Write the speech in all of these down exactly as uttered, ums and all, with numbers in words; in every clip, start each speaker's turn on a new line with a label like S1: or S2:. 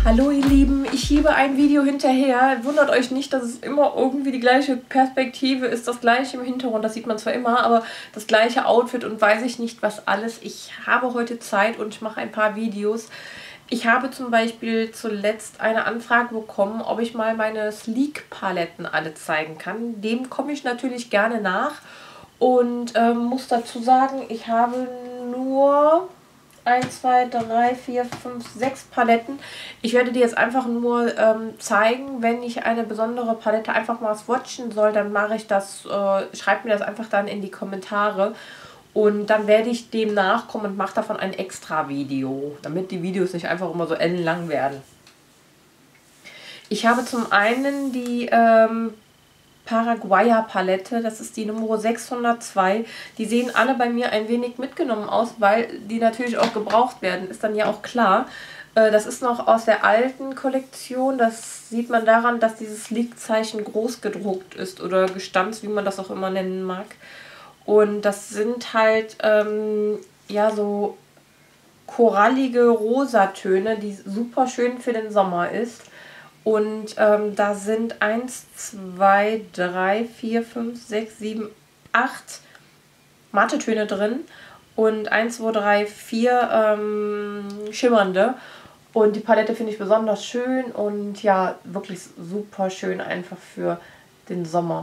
S1: Hallo ihr Lieben, ich schiebe ein Video hinterher. Wundert euch nicht, dass es immer irgendwie die gleiche Perspektive ist, das gleiche im Hintergrund. Das sieht man zwar immer, aber das gleiche Outfit und weiß ich nicht was alles. Ich habe heute Zeit und ich mache ein paar Videos. Ich habe zum Beispiel zuletzt eine Anfrage bekommen, ob ich mal meine Sleek-Paletten alle zeigen kann. Dem komme ich natürlich gerne nach und ähm, muss dazu sagen, ich habe nur eins, zwei, drei, vier, fünf, sechs Paletten. Ich werde die jetzt einfach nur ähm, zeigen. Wenn ich eine besondere Palette einfach mal swatchen soll, dann mache ich das, äh, schreibt mir das einfach dann in die Kommentare. Und dann werde ich dem nachkommen und mache davon ein extra Video, damit die Videos nicht einfach immer so ellenlang werden. Ich habe zum einen die ähm, Paraguayer Palette, das ist die Nummer sechshundertzwei. Die sehen alle bei mir ein wenig mitgenommen aus, weil die natürlich auch gebraucht werden, ist dann ja auch klar. Äh, das ist noch aus der alten Kollektion, das sieht man daran, dass dieses Sleek-Zeichen groß gedruckt ist oder gestanzt, wie man das auch immer nennen mag. Und das sind halt, ähm, ja, so korallige Rosatöne, die super schön für den Sommer ist. Und ähm, da sind eins, zwei, drei, vier, fünf, sechs, sieben, acht Mattetöne drin und eins, zwei, drei, vier ähm, schimmernde. Und die Palette finde ich besonders schön und ja, wirklich super schön einfach für den Sommer.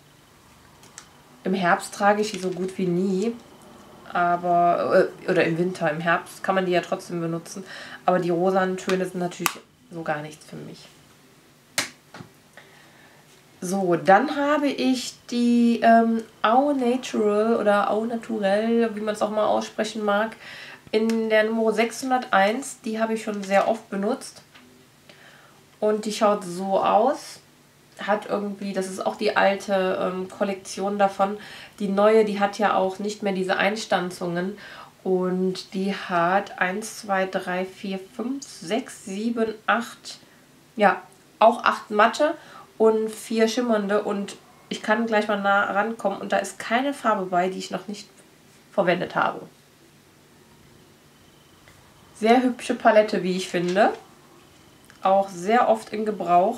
S1: Im Herbst trage ich die so gut wie nie, aber äh, oder im Winter, im Herbst kann man die ja trotzdem benutzen, aber die rosanen Töne sind natürlich so gar nichts für mich. So, dann habe ich die ähm, Au Natural oder Au Naturel, wie man es auch mal aussprechen mag, in der Nummer sechshunderteins. Die habe ich schon sehr oft benutzt. Und die schaut so aus. Hat irgendwie, das ist auch die alte ähm, Kollektion davon. Die neue, die hat ja auch nicht mehr diese Einstanzungen. Und die hat eins, zwei, drei, vier, fünf, sechs, sieben, acht, ja, auch acht Matte und vier schimmernde. Und ich kann gleich mal nah rankommen und da ist keine Farbe bei, die ich noch nicht verwendet habe. Sehr hübsche Palette, wie ich finde. Auch sehr oft in Gebrauch.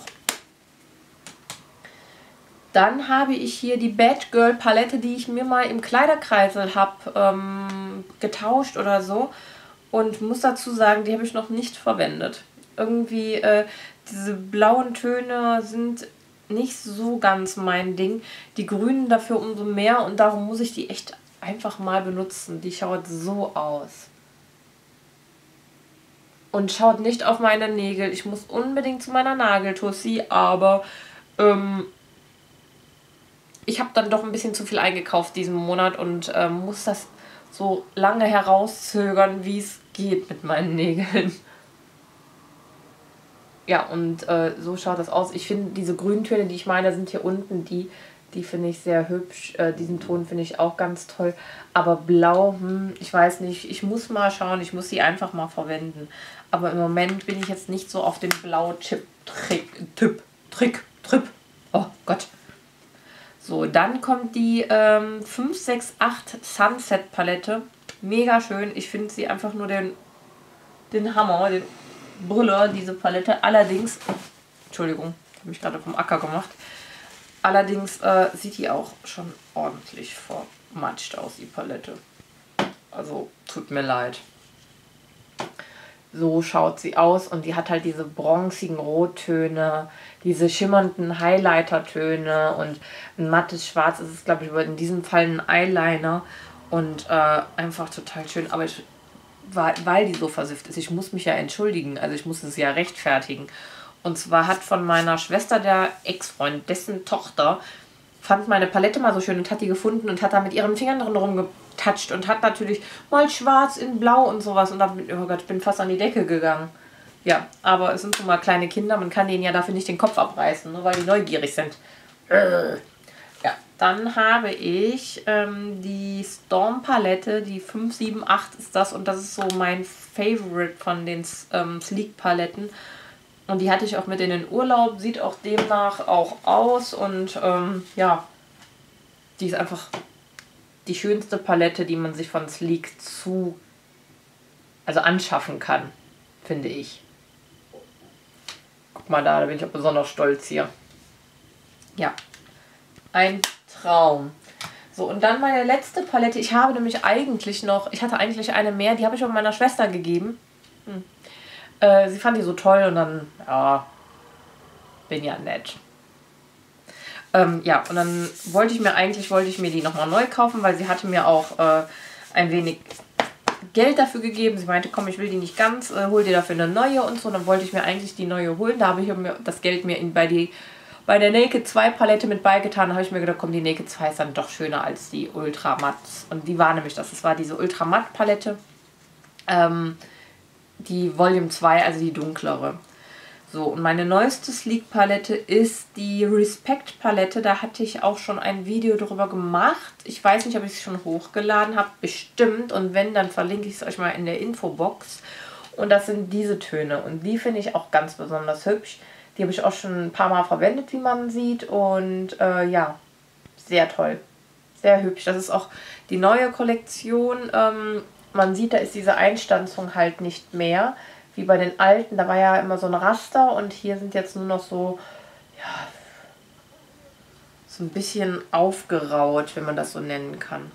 S1: Dann habe ich hier die Bad Girl Palette, die ich mir mal im Kleiderkreisel habe ähm, getauscht oder so. Und muss dazu sagen, die habe ich noch nicht verwendet. Irgendwie, äh, diese blauen Töne sind nicht so ganz mein Ding. Die grünen dafür umso mehr und darum muss ich die echt einfach mal benutzen. Die schaut so aus. Und schaut nicht auf meine Nägel. Ich muss unbedingt zu meiner Nageltussi, aber ähm, ich habe dann doch ein bisschen zu viel eingekauft diesen Monat und ähm, muss das so lange herauszögern, wie es geht mit meinen Nägeln. Ja, und äh, so schaut das aus. Ich finde, diese Grüntöne, die ich meine, sind hier unten, die, die finde ich sehr hübsch. Äh, diesen Ton finde ich auch ganz toll. Aber blau, hm, ich weiß nicht, ich muss mal schauen, ich muss sie einfach mal verwenden. Aber im Moment bin ich jetzt nicht so auf den Blau-Chip-Trick, Typ, Trick, Trip. Oh Gott. So, dann kommt die ähm, fünf sechs acht Sunset Palette. Mega schön. Ich finde sie einfach nur den, den Hammer, den Brüller, diese Palette. Allerdings, Entschuldigung, habe ich gerade vom Acker gemacht. Allerdings äh, sieht die auch schon ordentlich vermatscht aus, die Palette. Also, tut mir leid. So schaut sie aus und die hat halt diese bronzigen Rottöne, diese schimmernden Highlighter-Töne und ein mattes Schwarz. Es ist, glaube ich, in diesem Fall ein Eyeliner und äh, einfach total schön. Aber ich, weil, weil die so versifft ist, ich muss mich ja entschuldigen, also ich muss es ja rechtfertigen. Und zwar hat von meiner Schwester der Ex-Freund, dessen Tochter, fand meine Palette mal so schön und hat die gefunden und hat da mit ihren Fingern drin rumgetatscht und hat natürlich mal schwarz in blau und sowas und dann, oh Gott, ich bin fast an die Decke gegangen. Ja, aber es sind schon mal kleine Kinder, man kann denen ja dafür nicht den Kopf abreißen, nur weil die neugierig sind. Äh. Ja, dann habe ich ähm, die Storm Palette, die fünf sieben acht ist das und das ist so mein Favorite von den ähm, Sleek Paletten. Und die hatte ich auch mit in den Urlaub, sieht auch demnach auch aus und ähm, ja, die ist einfach die schönste Palette, die man sich von Sleek zu, also anschaffen kann, finde ich. Guck mal da, da bin ich auch besonders stolz hier. Ja, ein Traum. So, und dann meine letzte Palette. Ich habe nämlich eigentlich noch, ich hatte eigentlich eine mehr, die habe ich auch meiner Schwester gegeben. Hm. Äh, sie fand die so toll und dann, ja, bin ja nett. Ähm, ja, und dann wollte ich mir eigentlich, wollte ich mir die nochmal neu kaufen, weil sie hatte mir auch äh, ein wenig Geld dafür gegeben. Sie meinte, komm, ich will die nicht ganz, äh, hol dir dafür eine neue und so. Und dann wollte ich mir eigentlich die neue holen. Da habe ich mir das Geld mir in, bei die Bei der Naked zwei Palette mit beigetan, habe ich mir gedacht, komm, die Naked zwei ist dann doch schöner als die Ultra Matt. Und die war nämlich das. Das war diese Ultra Matt Palette. Ähm, die Volume zwei, also die dunklere. So, und meine neueste Sleek Palette ist die Respect Palette. Da hatte ich auch schon ein Video drüber gemacht. Ich weiß nicht, ob ich es schon hochgeladen habe. Bestimmt. Und wenn, dann verlinke ich es euch mal in der Infobox. Und das sind diese Töne. Und die finde ich auch ganz besonders hübsch. Die habe ich auch schon ein paar Mal verwendet, wie man sieht. Und äh, ja, sehr toll. Sehr hübsch. Das ist auch die neue Kollektion. Ähm, man sieht, da ist diese Einstanzung halt nicht mehr. Wie bei den alten. Da war ja immer so ein Raster. Und hier sind jetzt nur noch so, ja, so ein bisschen aufgeraut, wenn man das so nennen kann.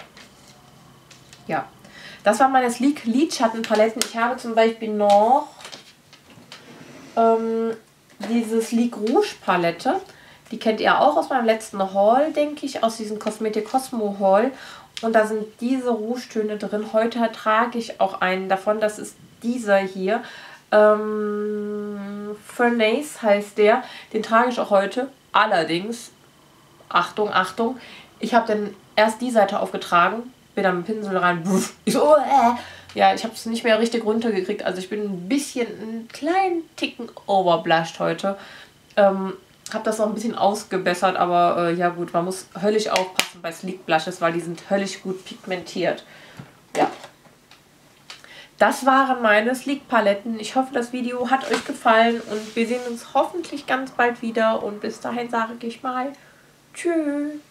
S1: Ja, das waren meine Sleek Lidschattenpaletten. Ich habe zum Beispiel noch ähm, diese Sleek Rouge Palette, die kennt ihr auch aus meinem letzten Haul, denke ich, aus diesem Cosmetic Cosmo Haul. Und da sind diese Rouge-Töne drin. Heute trage ich auch einen davon, das ist dieser hier. Ähm, Furnace heißt der. Den trage ich auch heute. Allerdings, Achtung, Achtung, ich habe dann erst die Seite aufgetragen, bin dann mit dem Pinsel rein. Ich so, äh, ja, ich habe es nicht mehr richtig runtergekriegt. Also ich bin ein bisschen, einen kleinen Ticken overblushed heute. Ähm, habe das noch ein bisschen ausgebessert, aber äh, ja gut, man muss höllisch aufpassen bei Sleek Blushes, weil die sind höllisch gut pigmentiert. Ja. Das waren meine Sleek Paletten. Ich hoffe, das Video hat euch gefallen und wir sehen uns hoffentlich ganz bald wieder. Und bis dahin sage ich mal tschüss.